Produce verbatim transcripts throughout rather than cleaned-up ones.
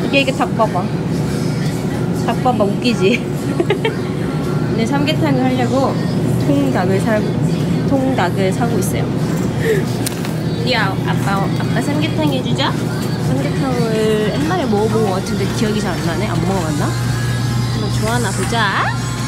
이게 이게 닭 봐봐. 닭 봐봐 웃기지? 오늘 삼계탕을 하려고 통닭을 사 통닭을 사고 있어요. 야 아빠 아빠 삼계탕 해주자. 삼계탕을 옛날에 먹어본 것 같은데 기억이 잘 안 나네. 안 먹어봤나? 한번 좋아하나 보자.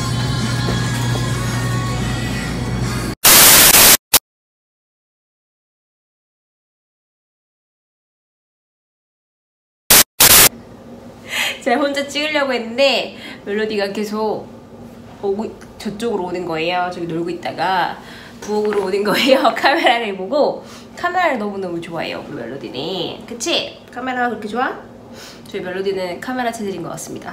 제가 혼자 찍으려고 했는데 멜로디가 계속 오고 저쪽으로 오는 거예요. 저기 놀고 있다가 부엌으로 오는 거예요. 카메라를 보고. 카메라를 너무너무 좋아해요 우리 멜로디는. 그치? 카메라가 그렇게 좋아? 저희 멜로디는 카메라 체질인 것 같습니다.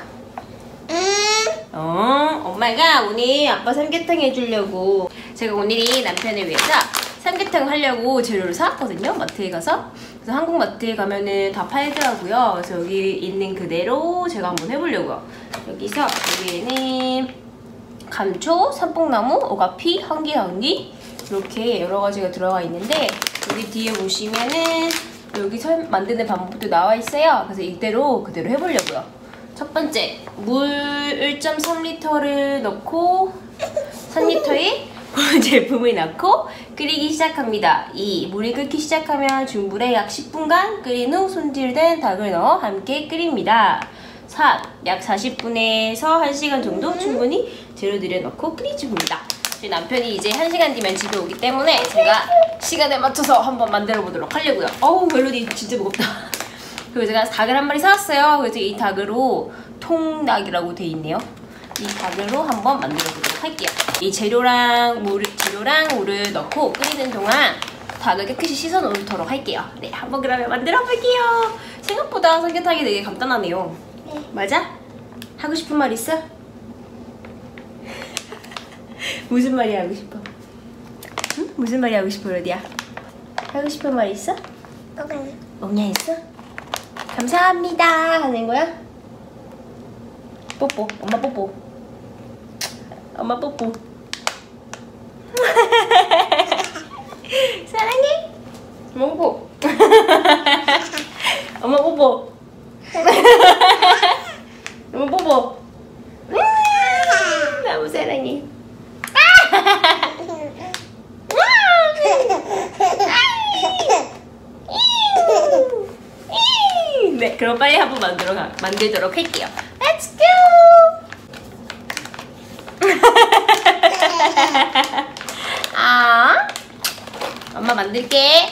어, 엄마가 오늘 아빠 삼계탕 해주려고 제가 오늘이 남편을 위해서 삼계탕 하려고 재료를 사왔거든요. 마트에 가서. 그래서 한국 마트에 가면은 다 팔더라고요. 그래서 여기 있는 그대로 제가 한번 해보려고요. 여기서 여기에는 감초, 삼뽕나무, 오가피, 한기한기 이렇게 여러 가지가 들어가 있는데 여기 뒤에 보시면은 여기 만드는 방법도 나와 있어요. 그래서 이대로 그대로 해보려고요. 첫 번째, 물 일 점 삼 리터를 넣고 삼 리터에 제품을 넣고 끓이기 시작합니다. 이. 물이 끓기 시작하면 중불에 약 십 분간 끓인 후 손질된 닭을 넣어 함께 끓입니다. 삼. 약 사십 분에서 한 시간 정도 충분히 재료들을 넣고 끓여줍니다. 저희 남편이 이제 한 시간 뒤면 집에 오기 때문에 제가 시간에 맞춰서 한번 만들어 보도록 하려고요. 어우 멜로디 진짜 무겁다. 그리고 제가 닭을 한 마리 사왔어요. 그래서 이 닭으로 통닭이라고 돼 있네요. 이 닭으로 한번 만들어 보도록 할게요. 이 재료랑 물, 재료랑 물을 넣고 끓이는 동안 닭을 깨끗이 씻어 놓도록 할게요. 네, 한번 그러면 만들어 볼게요. 생각보다 삼계탕이 되게 간단하네요. 네. 맞아? 하고 싶은 말 있어? 무슨 말이 하고 싶어? 응? 무슨 말이 하고 싶어, 로디야? 하고 싶은 말 있어? 네. 뭐냐 했어? 감사합니다 하는 거야? 뽀뽀, 엄마 뽀뽀. 엄마 뽀뽀. 사랑해. 엄마 뽀뽀. 엄마 뽀뽀. 엄마 뽀뽀. 너무 사랑해. 네, 그럼 빨리 한번 만들어 가, 만들도록 할게요. Let's go! 아, 엄마 만들게.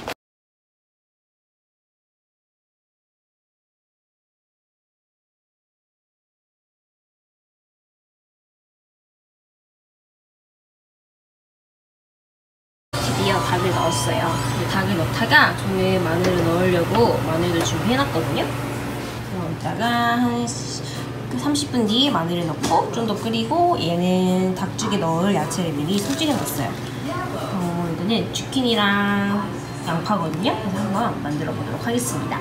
드디어 닭을 넣었어요. 닭을 넣다가 저는 마늘을 넣으려고 마늘도 준비해놨거든요. 그럼 이따가 한 삼십 분 뒤에 마늘을 넣고 좀 더 끓이고 얘는 닭죽에 넣을 야채를 미리 소진해놨어요. 어, 이거는 주키니랑 양파거든요. 그래서 한번 만들어 보도록 하겠습니다.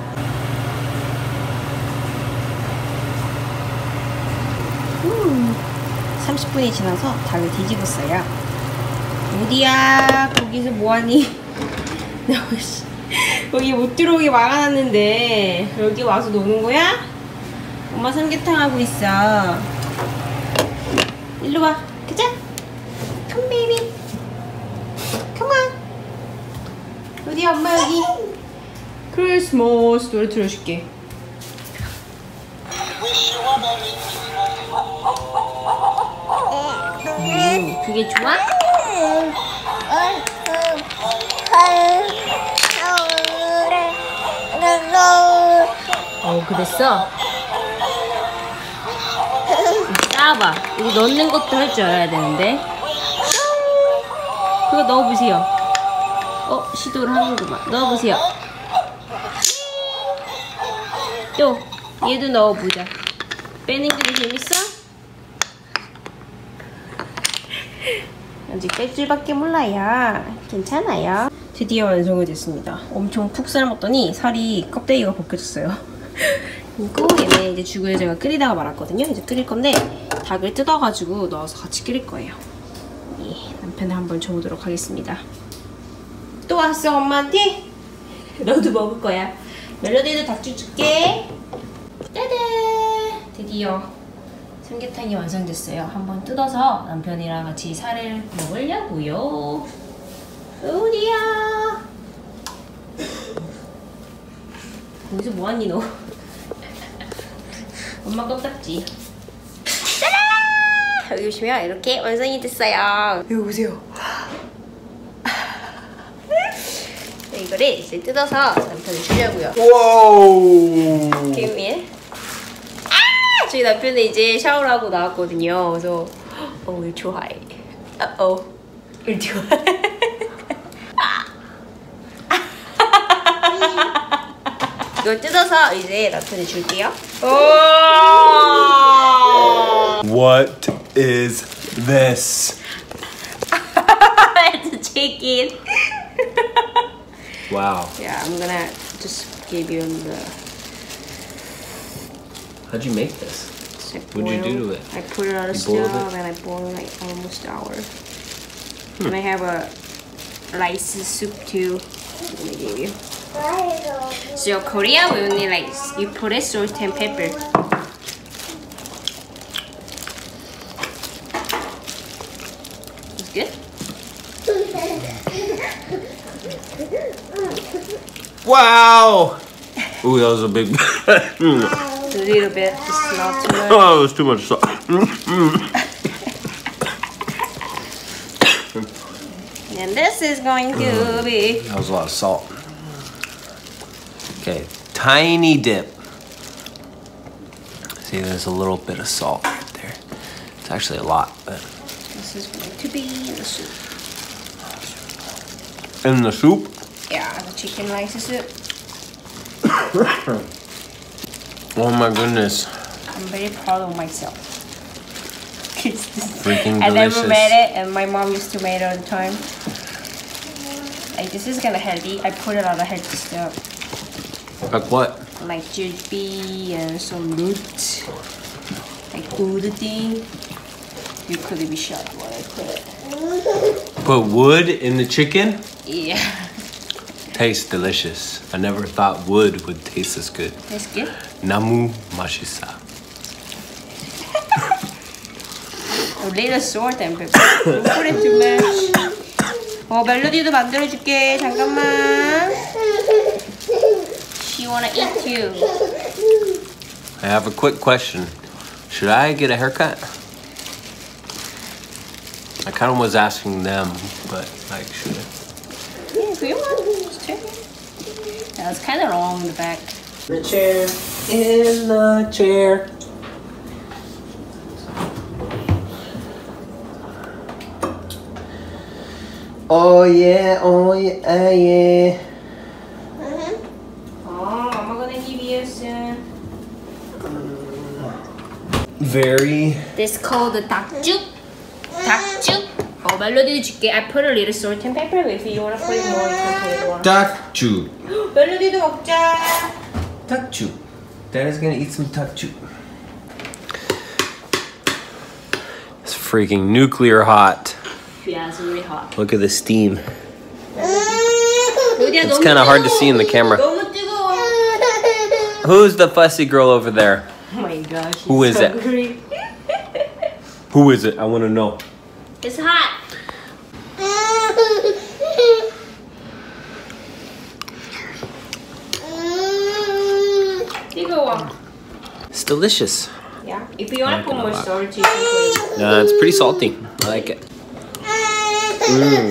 음, 삼십 분이 지나서 닭을 뒤집었어요. 어디야? 거기서 뭐하니? 여기 못 들어오게 막아놨는데 여기 와서 노는 거야? 엄마 삼계탕 하고 있어. 일로 와. 가자. Come baby. Come on. 어디야 엄마 여기. 크리스마스 노래 들려줄게. 음, 그게 좋아? 어, 그랬어? 싸봐. 이거 넣는 것도 할 줄 알아야 되는데. 그거 넣어보세요. 어, 시도를 하는구만. 넣어보세요. 또, 얘도 넣어보자. 빼는 게 재밌어? 아직 뺄 줄밖에 몰라요. 괜찮아요. 드디어 완성이 됐습니다. 엄청 푹 삶았더니 살이 껍데기가 벗겨졌어요. 그리고 얘네 이제 죽을 제가 끓이다가 말았거든요. 이제 끓일 건데 닭을 뜯어가지고 넣어서 같이 끓일 거예요. 예, 남편을 한번 줘보도록 하겠습니다. 또 왔어 엄마한테? 너도 먹을 거야. 멜로디도 닭죽 줄게. 드디어 삼계탕이 완성됐어요. 한번 뜯어서 남편이랑 같이 살을 먹으려고요. 우리야. 거기서 뭐하니 너? 엄마 껌딱지. 짜란! 여기 보시면 이렇게 완성이 됐어요. 여기 보세요. 이거를 이제 뜯어서 남편을 주려고요. 와우. 개미에. 아! 저희 남편은 이제 샤워를 하고 나왔거든요. 그래서 어, 일 좋아해. 아, 어, 일 좋아해. 이걸 뜯어서 이제 남편이 줄게요. What is this? It's a chicken. Wow. Yeah, I'm gonna just give you the. How'd you make this? I What'd you boil- do to it? I put it on a You boiled stove it? and I boiled like almost an hour. And I have a rice soup too. I'm gonna give you. So Korea, we only like you put it salt and pepper. It's good. Wow. Ooh, that was a big. A little bit, just not too much. Oh, it was too much salt. And this is going to be. That was a lot of salt. Okay, tiny dip. See, there's a little bit of salt right there. It's actually a lot, but. This is going to be the soup. In the soup? Yeah, the chicken rice soup. Oh my goodness. I'm very proud of myself. It's just, Freaking I never delicious. made it, and my mom used to make it all the time. Like, this is kind of healthy. I put a lot of healthy stuff, Like what? like jujube and some roots, like good thing. You could be shocked what I put. Put wood in the chicken? Yeah, Tastes delicious. I never thought wood would taste this good. that's good. Namu mashisa. A little salt and pepper. Don't put it too much. 어, 멜로디도 만들어줄게. 잠깐만. She wanna eat too. I have a quick question. Should I get a haircut? I kind of was asking them, but like, should I? Yeah, if you want, just check it. That was kind of long in the back. The chair. In the chair. Oh yeah, oh yeah, yeah. Oh, I'm gonna give you some. Very. This called the dakjuk. Dakjuk. Oh, 멜로디도 줄게. I put a little salt and pepper. If you wanna put it more, you can put it more. Takju. 멜로디도 먹자. Takju. Daddy's gonna eat some takju. It's freaking nuclear hot. Yeah, it's really hot. Look at the steam. it's kinda hard to see in the camera. 너무 뜨거워. Who's the fussy girl over there? Oh my gosh. Who is so it? Great. Who is it? I wanna know. It's hot. 뜨거워. It's delicious. Yeah. If you want to I put like it a more lot. salt, you can put it. Uh, it's pretty salty. I like it. Mm.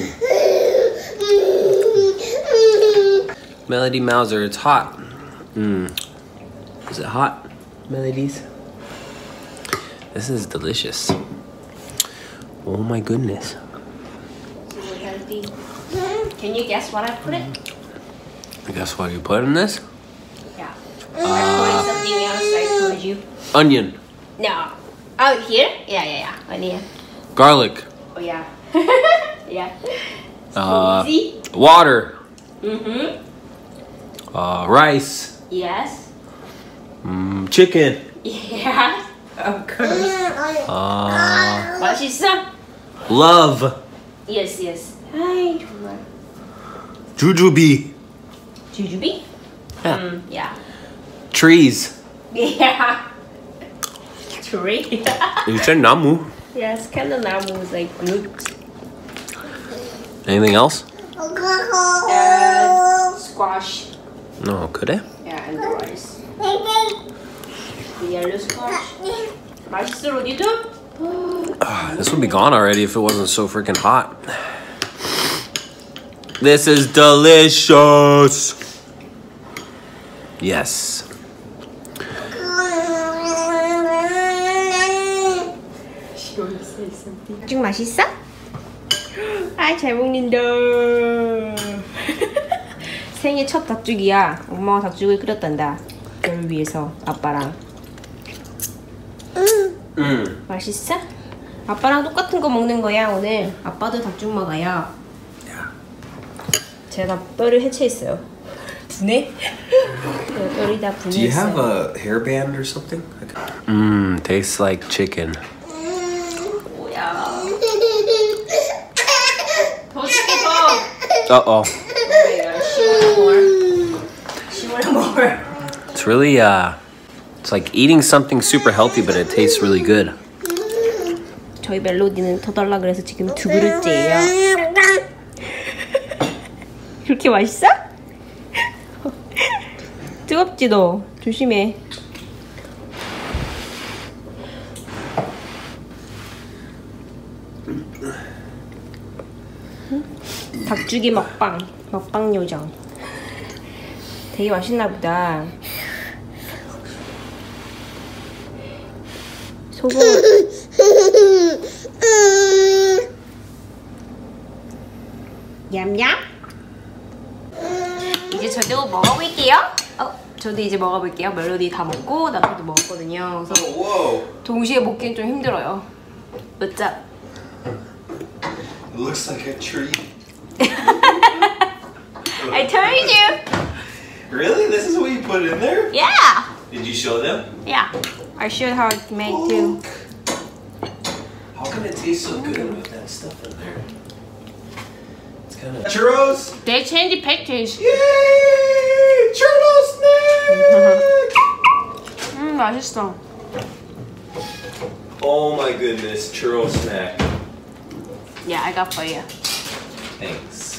Melody Mauser, it's hot. Mm. Is it hot, Melodies? This is delicious. Oh my goodness. Super healthy. Can you guess what I put it? Guess what you put in this? Yeah. I put something else I told you. Onion, No. Oh, here? Yeah, yeah, yeah. Onion. garlic, Oh, yeah. yeah. uh, Easy. water, Mm-hmm. uh, rice, Yes. mm, chicken, Yeah. Of course. uh, 맛있어? love, Yes, yes. Hi, 정말. jujube, Jujube? Yeah. Mm, yeah. trees, Yeah. Tree? You said namu. Yes, kind of namu is like root. Anything else? Uh, squash. No, could it? Yeah, and the rice. The yellow squash. 맛있어, 로디도? Ah, this would be gone already if it wasn't so freaking hot. This is delicious. Yes. 닭죽 맛있어? 아, 잘 먹는다. 생일 첫 닭죽이야. 엄마가 닭죽을 끓였단다. 너를 위해서 아빠랑. 음. 맛있어? 아빠랑 똑같은 거 먹는 거야 오늘. 아빠도 닭죽 먹어요. 제가 뼈를 해체했어요. 분해? 제가 뼈를 다 분해했어요. Do you have a hairband or something? Mmm, tastes like chicken. 뭐야? 더 줄게 더. Uh-oh. 시원한 뭘? It's really, uh, it's like eating something super healthy, but it tastes really good. 저희 멜로디는 더 달라 그래서 지금 두 그릇째예요. 그렇게 맛있어? 뜨겁지 너? 조심해. 닭죽이 먹방, 먹방 요정. 되게 맛있나 보다. 소금. 얌얌. 이제 저도 먹어볼게요. 어, 저도 이제 먹어볼게요. 멜로디 다 먹고 남편도 먹었거든요. 그래서 동시에 먹기는 좀 힘들어요. What's up? It looks like a tree. I told you. Really? This is what you put in there? Yeah. Did you show them? Yeah. I showed how it's made too. How can it taste so good with that stuff in there? It's kind of churros. They changed the package. Yay! Churro snack. 음, 맛있어. Oh my goodness, churro snack. Yeah, I got for you. Thanks.